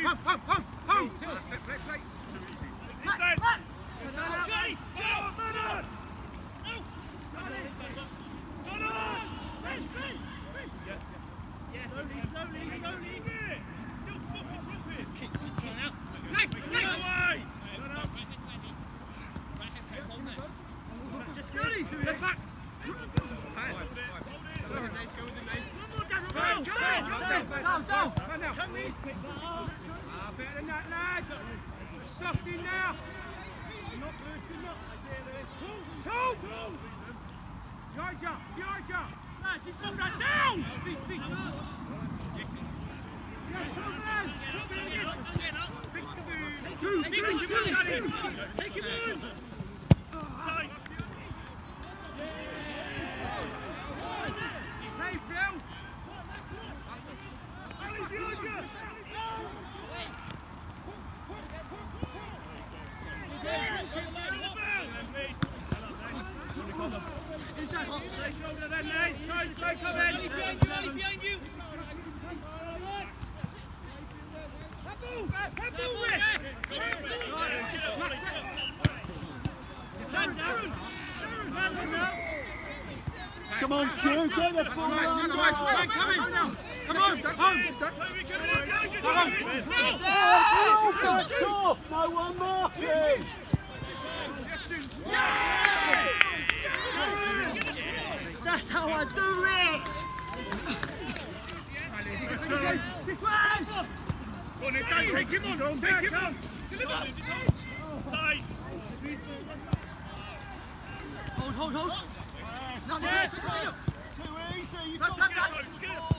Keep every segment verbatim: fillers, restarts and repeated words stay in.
Home, home, home, home. Play, play, play. Inside. Johnny, Johnny. Bernard. Bernard. Slowly, slowly, slowly. Still fucking dropping. Kick, kick out. Knife, knife away. Johnny, get back. Down, down. Can we pick that up? Ah, better than that, lad. Soft in now. Not bursting up. Two. Georgia, Georgia. Lads, he's got that down. Speak, speak. Two, take him on, Daddy. Take him on. Side. Safe, Bill. Ali, Georgia. Stay shoulder then, Nate. Time, slow, come in. Ali, behind you, Ali, behind you. Habu, Habu, Rick. Darren, Darren. Darren, now. Come on, Q, get the ball on. Come on, come on. Come on, home. Oh, that's off. No one marking. That's how I do it. This one. Go on, Dave, take him on. Take him on. Side. Hold, hold, hold. Not Yes. too easy. You've Touch, got touch, to touch. go.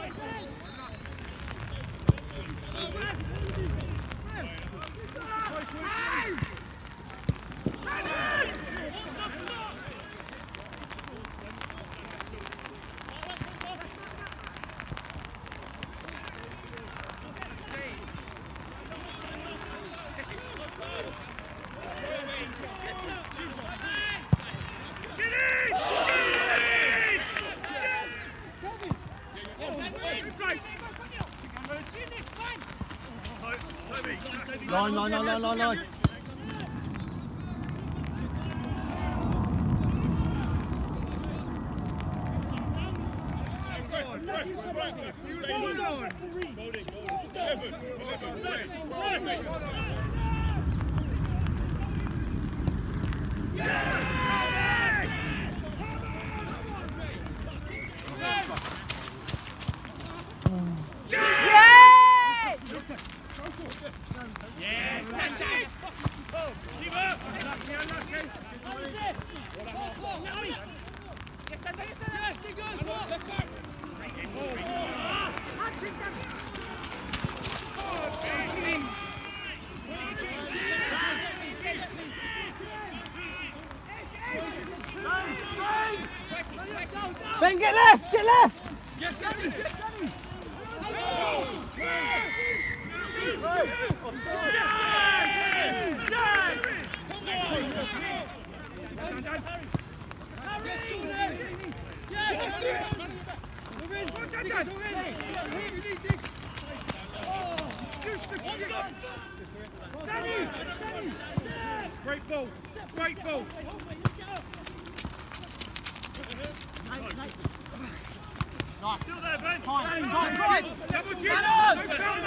Line, line, line, line, line, line. Ben, get left, get left! Yes, Danny, yes, Danny! Great ball, great ball. Nice. Still there, Ben. Time, Ben, time, Ben. time. Double chin. Ben on. Don't foul